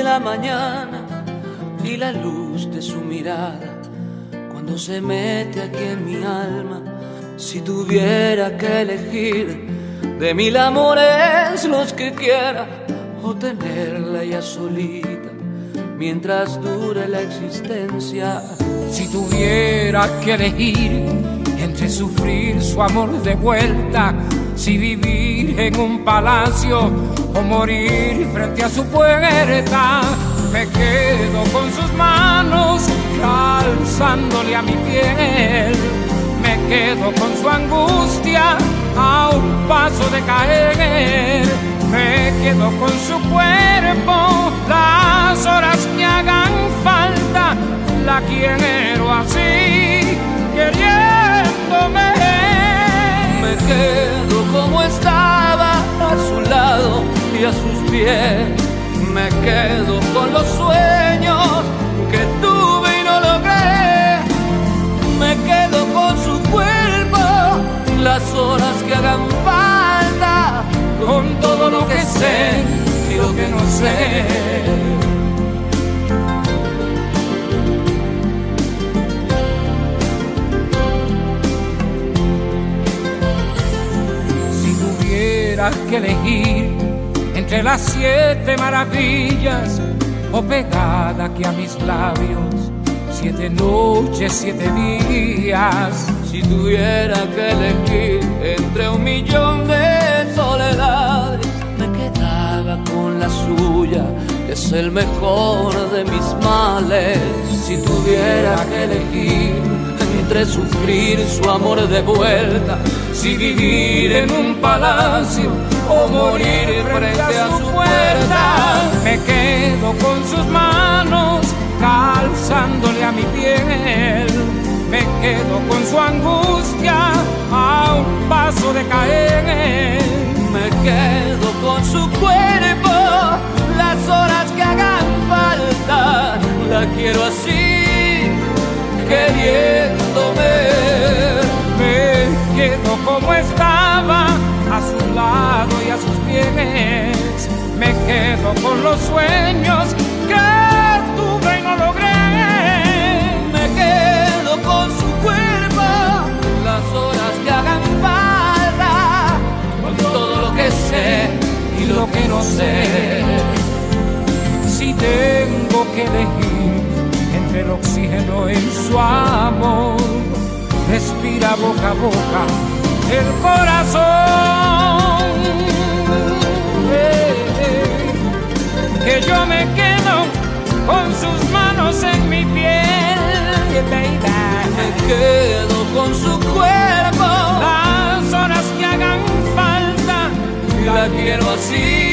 la mañana y la luz de su mirada cuando se mete aquí en mi alma. Si tuviera que elegir de 1000 amores los que quiera, o tenerla ya solita mientras dure la existencia. Si tuviera que elegir entre sufrir su amor de vuelta, si vivir en un palacio o morir frente a su puerta, me quedo con sus manos calzándole a mi piel, me quedo con su angustia a un paso de caer, me quedo con su cuerpo las horas que hagan falta, la quiero así, queriéndome. Me quedo como estaba, a su lado y a sus pies. Me quedo con los sueños que tuve y no logré. Me quedo con su cuerpo, las horas que hagan falta, con todo lo que sé y lo que no sé. Que elegir entre las 7 maravillas o pegada aquí a mis labios 7 noches, 7 días. Si tuviera que elegir entre 1.000.000 de soledades, me quedaba con la suya, que es el mejor de mis males. Si tuviera que elegir entre sufrir su amor de vuelta, si vivir en un palacio o morir frente a su puerta, me quedo con sus manos calzándole a mi piel, me quedo con su angustia a un paso de caer, me quedo con su cuerpo las horas que hagan falta, la quiero así, queriéndome. Me quedo como estaba, a su lado y a sus pies. Me quedo con los sueños que tuve y no logré. Me quedo con su cuerpo, las horas que hagan falta, con todo lo que sé y lo que no sé. Si tengo que elegir entre el oxígeno en su amor, respira boca a boca el corazón, que yo me quedo con sus manos en mi piel, me quedo con su cuerpo, las horas que hagan falta, la quiero así,